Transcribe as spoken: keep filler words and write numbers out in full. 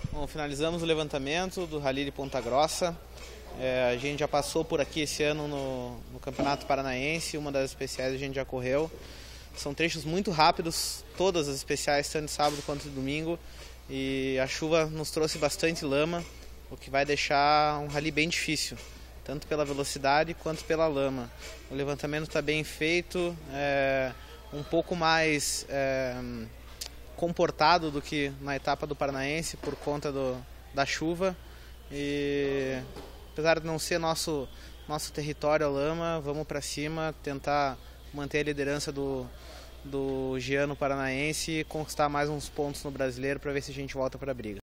Bom, finalizamos o levantamento do Rally de Ponta Grossa. É, a gente já passou por aqui esse ano no, no Campeonato Paranaense, uma das especiais a gente já correu. São trechos muito rápidos, todas as especiais, tanto de sábado quanto de domingo. E a chuva nos trouxe bastante lama, o que vai deixar um rally bem difícil, tanto pela velocidade quanto pela lama. O levantamento está bem feito, é, um pouco mais é, comportado do que na etapa do Paranaense por conta do, da chuva. E apesar de não ser nosso, nosso território a lama, vamos para cima, tentar manter a liderança do, do Giano Paranaense e conquistar mais uns pontos no Brasileiro para ver se a gente volta para a briga.